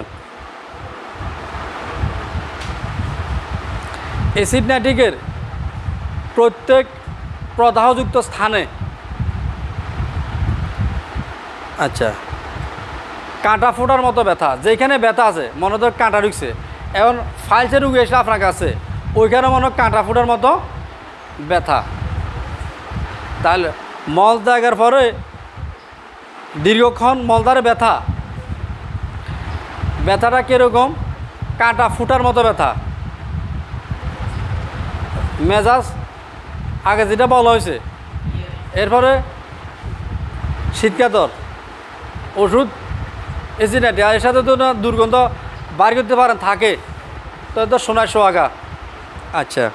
অ্যাসিড নাইট্রিকের প্রত্যেক প্রদাহযুক্ত স্থানে আচ্ছা কাঁটা ফোটার মতো ব্যথা, যেখানে ব্যথা আছে মনে তো কাঁটা ঢুকছে, এখন ফাইলসে রুগী এসে আপনার কাছে ওইখানে মনে কাঁটা ফোটার মতো ব্যথা। তাহলে মল ত্যাগের পরে দীর্ঘক্ষণ মলদারে ব্যথা, ব্যথাটা কীরকম? কাঁটা ফুটার মতো ব্যথা। মেজাজ আগে যেটা বলা হয়েছে, এরপরে শীতকাতর, ওষুধ অ্যাসিড নাইট্রিক, এর সাথে তো না দুর্গন্ধ বার করতে পারেন থাকে, তো তো সোনার সোহাগা। আচ্ছা,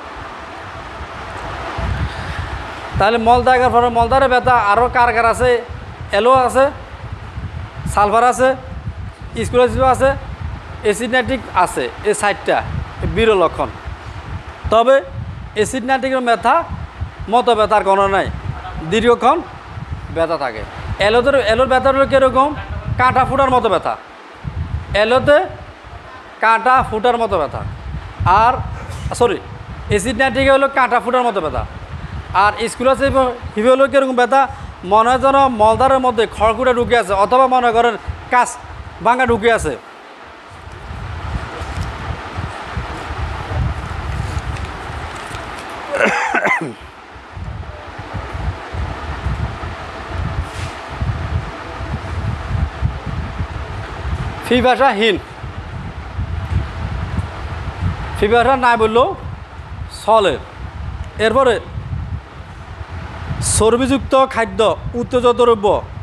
তাহলে মল ত্যাগের পরে মলদারে ব্যথা আরও কার কার আছে? এলো আছে, সালফার আছে, স্কুলাসিপ আছে, অ্যাসিড নাইট্রিক আছে, এই সাইডটা বিরল লক্ষণ। তবে অ্যাসিড নাইট্রিকের ব্যথা মতো ব্যথার কোনো নাই, দীর্ঘক্ষণ ব্যথা থাকে। এলোতে এলোর ব্যথা হলো কীরকম? কাঁটা ফুটার মতো ব্যথা, এলোতে কাঁটা ফুটার মতো ব্যথা। আর সরি অ্যাসিড নাইট্রিকে হলো কাঁটা ফুটার মতো ব্যথা। আর স্কুলাসিপ হিপে হলো কীরকম ব্যথা? মনে হয় যেন মলদারের মধ্যে খড়কুটা ঢুকে আছে, অথবা মনে করেন কাঁচ ভাঙা ঢুকে আছে। ফিভাসাহীন, ফিভাসা নাই বললেও চলে। এরপরে চর্বিযুক্ত খাদ্য, উত্তেজক দ্রব্য,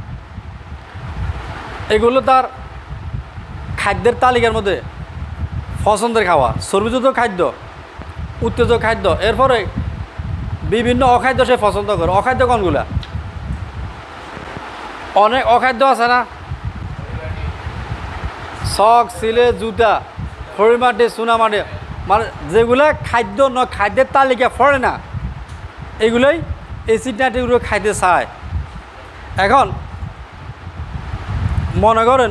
এগুলো তার খাদ্যের তালিকার মধ্যে পছন্দের খাওয়া। চর্বিযুক্ত খাদ্য, উত্তেজক খাদ্য, এরপরে বিভিন্ন অখাদ্য সে পছন্দ করে। অখাদ্য কোনগুলা? অনেক অখাদ্য আছে না, শখ, সিলে, জুতা, খড়িমাটি, চুনামাটি, মানে যেগুলা খাদ্য ন খাদ্যের তালিকা পড়ে না, এগুলোই অ্যাসিড নাইট্রিকগুলো খাইতে চায়। এখন মনে করেন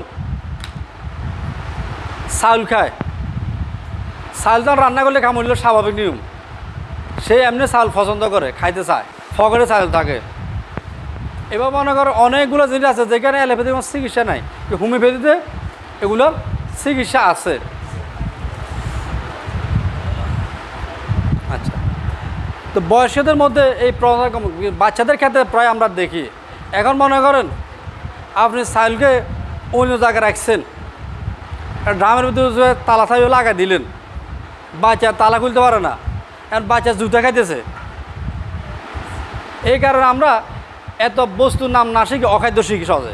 চাউল খায়, চাউল যখন রান্না করলে কামড় স্বাভাবিক নিয়ম, সে এমনি চাউল পছন্দ করে, খাইতে চায়, ফকরে চাউল থাকে। এবার মনে করো অনেকগুলো জিনিস আছে যেখানে অ্যালোপ্যাথি কোনো চিকিৎসা নাই, হোমিওপ্যাথিতে এগুলোর চিকিৎসা আছে। আচ্ছা, তো বয়স্কদের মধ্যে এই বাচ্চাদের ক্ষেত্রে প্রায় আমরা দেখি। এখন মনে করেন আপনি চাউলকে অন্য জায়গায় রাখছেন, ড্রামের ভিতরে তালা চাইও লাগাই দিলেন, বাচ্চা তালা খুলতে পারে না, এখন বাচ্চা জুতা খাইতেছে। এই কারণে আমরা এত বস্তুর নাম না শিখি অখাদ্য শিখি সহজে।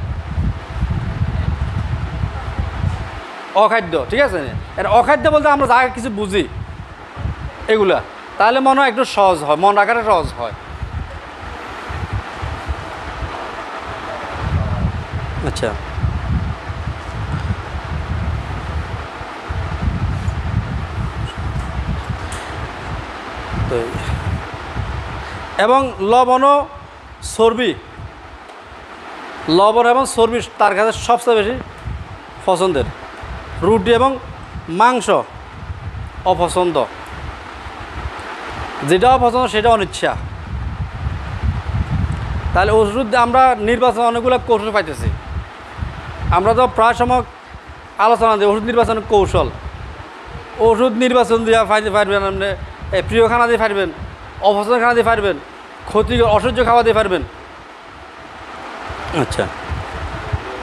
অখাদ্য, ঠিক আছে, এটা অখাদ্য বলতে আমরা যা কিছু বুঝি এগুলা, তাহলে মনে হয় একটু সহজ হয়, মন রাখাটা সহজ হয়। আচ্ছা, তো এবং লবণ ও চর্বি, লবণ এবং চর্বি তার কাছে সবচেয়ে বেশি পছন্দের। রুটি এবং মাংস অপছন্দ, যেটা অপছন্দ সেটা অনিচ্ছা। তাহলে ওষুধ আমরা নির্বাচন অনেকগুলো কৌশল পাইতেছি। আমরা তো প্রায় সময় আলোচনা দিই ওষুধ নির্বাচনের কৌশল। ওষুধ নির্বাচন দিয়ে ফাইতে পারবেন, আপনি প্রিয় খানা দিয়ে পারবেন, অপছন্দ খানা দিয়ে পারবেন, ক্ষতি অসহ্য খাওয়া দিয়ে পারবেন। আচ্ছা,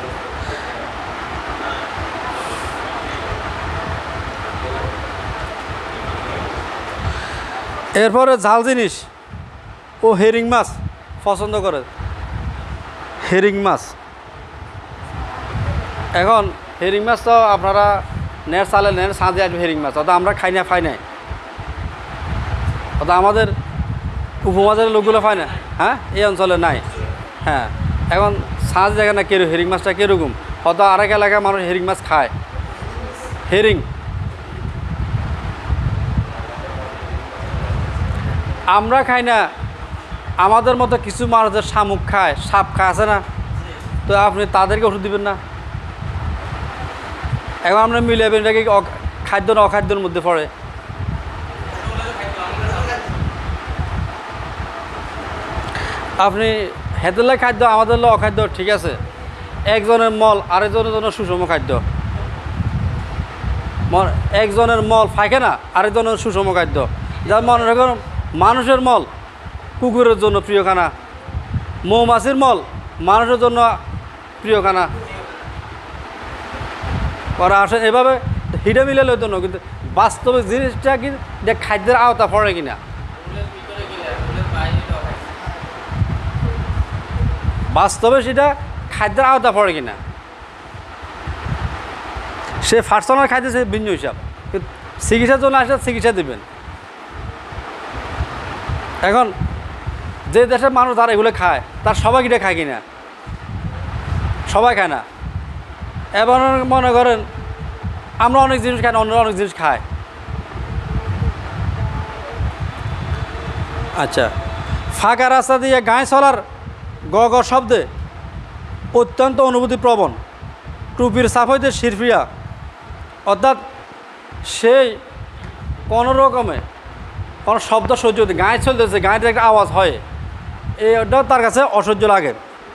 এরপরে ঝাল জিনিস ও হেরিং মাছ পছন্দ করে, হেরিং মাছ। এখন হেরিং মাছ তো আপনারা নেট চালে নেট সাঁজে আসবে হেরিং মাছ, অত আমরা খাই না, খাই নাই, অত আমাদের উপমাজের লোকগুলো পায় না, হ্যাঁ এই অঞ্চলে নাই। হ্যাঁ এখন সাঁজ জায়গা না কেরু হেরিং মাছটা কীরকম, হয়তো আরেক এলাকায় মানুষ হেরিং মাছ খায়। হেরিং আমরা খাই না, আমাদের মতো কিছু মানুষের শামুক খায়, সাপ খায়, আছে না? তো আপনি তাদেরকে ওষুধ দিবেন না? এখন আমরা মিলাবেন, এটাকে খাদ্য না অখাদ্যের মধ্যে পড়ে। আপনি হেতেলে খাদ্য, আমাদের অখাদ্য, ঠিক আছে। একজনের মল আরেকজনের জন্য সুষম খাদ্য, একজনের মল পায়খানা আরেকজনের সুষম খাদ্য। যার মনে রাখুন মানুষের মল কুকুরের জন্য প্রিয় খানা, মৌমাছির মল মানুষের জন্য প্রিয় খানা। ওরা আসেন এভাবে হিডে মিলে লইতো না, কিন্তু বাস্তবে জিনিসটা কি খাদ্যের আওতা পড়ে কিনা, বাস্তবে সেটা খাদ্যের আওতা পড়ে কিনা। সে পার্সোনাল খাদ্য সে ভিন্ন হিসাব, চিকিৎসার জন্য আসলে চিকিৎসা দেবেন। এখন যে দেশের মানুষ যারা এগুলো খায় তার সবাই কিটা খায় কিনা, সবাই খায় না। এবার মনে করেন আমরা অনেক জিনিস খাই না, অন্যরা অনেক জিনিস খায়। আচ্ছা, ফাঁকা রাস্তা দিয়ে গায়ে চলার গ গ শব্দে অত্যন্ত অনুভূতি প্রবণ, টুপির চাপ হইতে শিরফিয়া, অর্থাৎ সেই কোনো রকমে কোনো শব্দ সহ্য হতে গায়ে চলতেছে, গায়েতে একটা আওয়াজ হয়, এইটাও তার কাছে অসহ্য লাগে।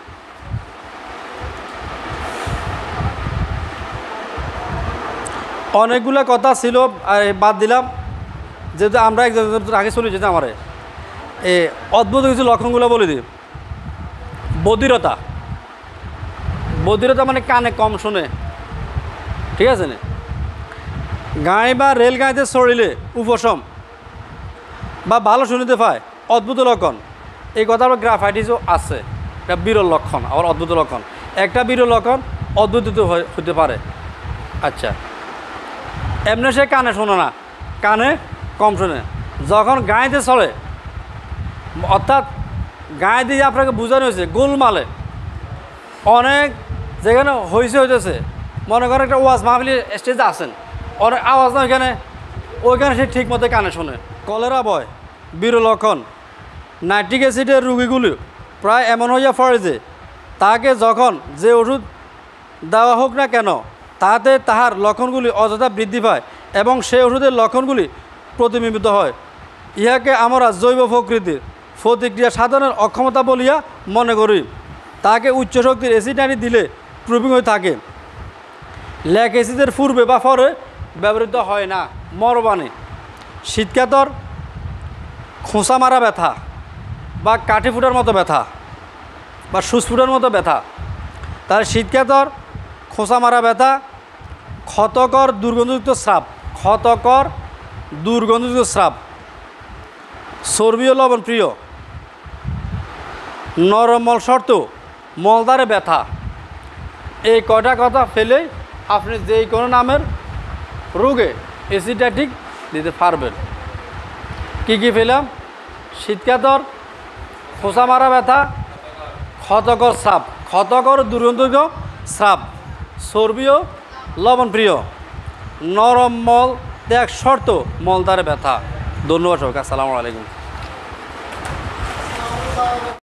অনেকগুলো কথা ছিল, বাদ দিলাম, যেহেতু আমরা একজন আগে চলে যেতে আমার এই অদ্ভুত কিছু লক্ষণগুলো বলে দিই। বধিরতা, বধিরতা মানে কানে কম শোনে, ঠিক আছে না? গায়ে বা রেল গাঁয়েতে চড়িলে উপশম বা ভালো শুনিতে পায়, অদ্ভুত লক্ষণ। এই কথা আবার গ্রাফাইটিসও আছে, এটা বিরল লক্ষণ, আবার অদ্ভুত লক্ষণ। একটা বিরল লক্ষণ অদ্ভুত হতে পারে। আচ্ছা, এমনি সে কানে শোনে না, কানে কম শোনে, যখন গায়েতে চলে, অর্থাৎ গায়ে দিয়ে আপনাকে বোঝানো হয়েছে গোলমালে অনেক যেখানে হয়েছে হইতেছে, মনে করেন একটা ওয়াজ মাহফিলের স্টেজে আসেন, অনেক আওয়াজ না ওইখানে, ওইখানে সে ঠিক মতো কানে শোনে। কলেরা বয় বিরল লক্ষণ। নাইট্রিক অ্যাসিডের রুগীগুলি প্রায় এমন হইয়া পড়ে যে তাকে যখন যে ওষুধ দেওয়া হোক না কেন, তাতে তাহার লক্ষণগুলি অযথা বৃদ্ধি পায় এবং সেই ওষুধের লক্ষণগুলি প্রতিবিম্বিত হয়। ইহাকে আমরা জৈব প্রকৃতির প্রতিক্রিয়া সাধনের অক্ষমতা বলিয়া মনে করি। তাকে উচ্চ শক্তির অ্যাসিড আনি দিলে প্রুভিং হয়ে থাকে। ল্যাক অ্যাসিডের পূর্বে বা পরে ব্যবহৃত হয় না। মরবানি, শীতকাতর, খোঁচা মারা ব্যথা বা কাঠি ফুটার মতো ব্যথা বা সুচ ফুটার মতো ব্যথা, তার শীতকাতর, খোঁচা মারা ব্যথা, ক্ষতকর দুর্গন্ধযুক্ত স্রাব, ক্ষতকর দুর্গন্ধযুক্ত স্রাব, চর্বি ও লবণ প্রিয়, নরমল শর্ত, মলদারে ব্যথা। এই কয়টা কথা ফেলেই আপনি যেই কোনো নামের রোগে অ্যাসিডাটিক দিতে পারবেন। কী কী পেলাম? শীতকাতর, খোঁচা মারা ব্যথা, ক্ষতকর স্রাব, ক্ষতকর দুর্গন্ধযুক্ত স্রাব, চর্বি ও লবণ প্রিয়, নরম মল ত্যাগ শর্ত, মলদারে ব্যথা। ধন্যবাদ সবাইকে, আসসালামু আলাইকুম।